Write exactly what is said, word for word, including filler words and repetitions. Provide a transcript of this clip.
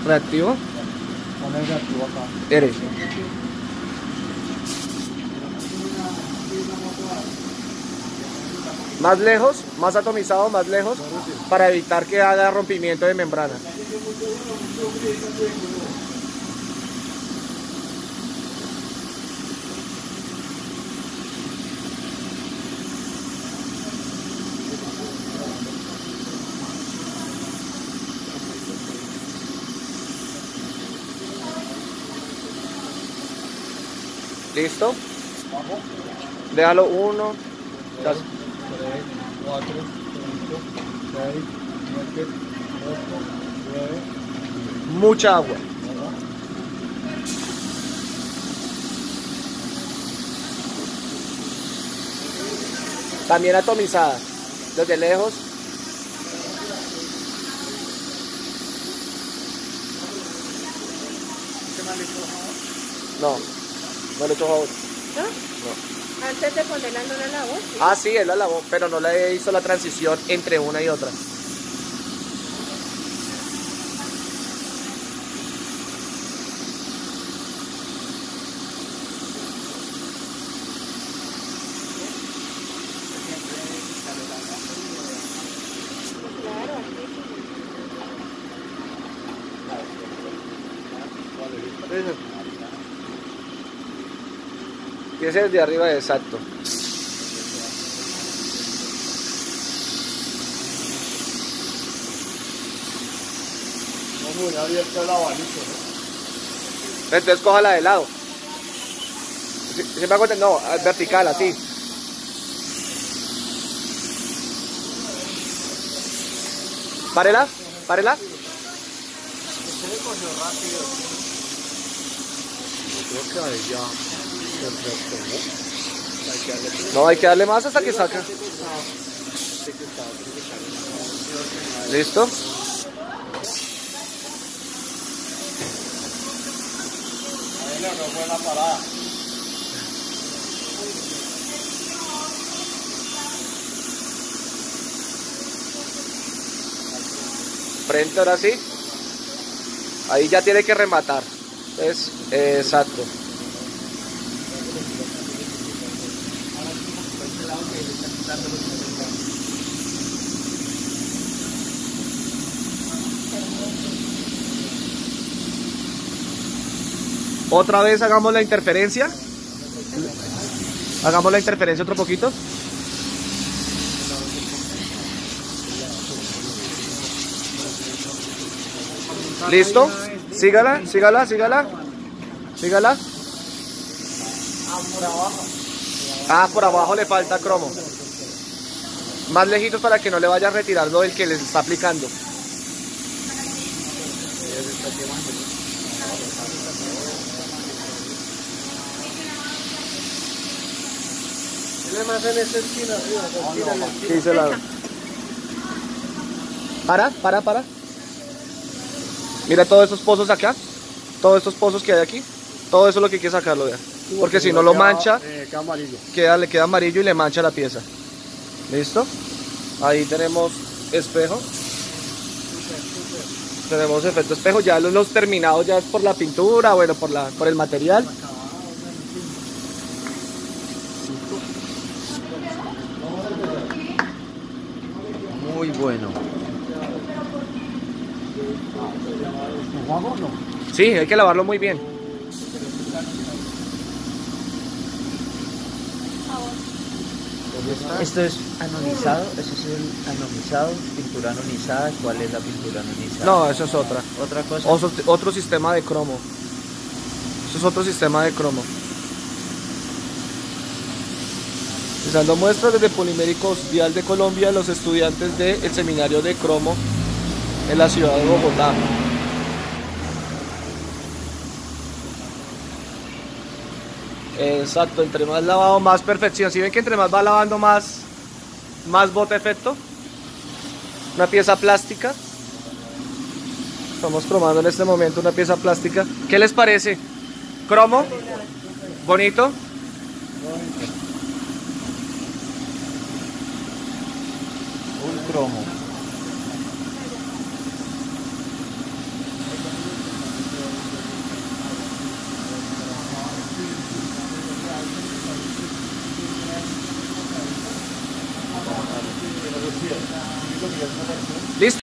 Reactivo. Pon el reactivo acá. Eres. Más lejos, más atomizado, más lejos, para evitar que haga rompimiento de membrana. ¿Listo? Déjalo uno, dos, tres, cuatro, cinco, seis, siete, ocho, nueve. mucha agua. También atomizada, desde lejos. No, no le echo jabón. ¿No? No. Antes de ponerla no la lavó. ¿Sí? Ah, sí, él la lavó, pero no le hizo la transición entre una y otra. Claro, así. Ese es de arriba, exacto. No, muy abierto el abanico, ¿no? Entonces cójala de lado. ¿Sí, sí me hago entender? No, vertical, así. Párela, párela. Se le cogió rápido. Yo creo que ahí ya. Perfecto, ¿no? Hay que darle. No, hay que darle más hasta que saca. ¿Listo? Bueno, no fue la parada. Frente ahora sí. Ahí ya tiene que rematar. Es exacto. Otra vez hagamos la interferencia. Hagamos la interferencia otro poquito. ¿Listo? Sígala, sígala, sígala. Sígala. Ah, por abajo. Ah, por abajo le falta cromo. Más lejitos para que no le vaya retirando el que les está aplicando. Tiene más en esa esquina arriba, esa esquina, en la esquina. Sí, se la... Para, para, para. Mira todos estos pozos acá. Todos estos pozos que hay aquí. Todo eso es lo que hay que sacarlo de. Porque si no lo mancha, Eh, queda amarillo. queda, le queda amarillo y le mancha la pieza. ¿Listo? Ahí tenemos espejo. Tenemos efecto espejo. Ya los, los terminados ya es por la pintura, bueno, por, la, por el material. Muy bueno. ¿Jugamos o no? Sí, hay que lavarlo muy bien. Esto es anonizado, eso es el anonizado, pintura anonizada. ¿Cuál es la pintura anonizada? No, eso es otra. Otra cosa. Otro, otro sistema de cromo. Eso es otro sistema de cromo. Realizando muestras desde Poliméricos Vial de Colombia, los estudiantes del seminario de cromo en la ciudad de Bogotá. Exacto, entre más lavado, más perfección. Si ven que entre más va lavando, más, más bota efecto. Una pieza plástica. Estamos cromando en este momento una pieza plástica. ¿Qué les parece? ¿Cromo? ¿Bonito? Un cromo. ¿Listo?